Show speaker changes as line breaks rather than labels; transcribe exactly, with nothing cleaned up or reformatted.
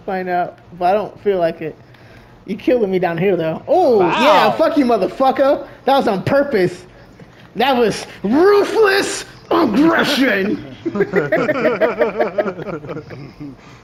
find out, but I don't feel like it. You killing me down here, though. Oh,
wow.
yeah, fuck you, motherfucker. That was on purpose. That was ruthless aggression.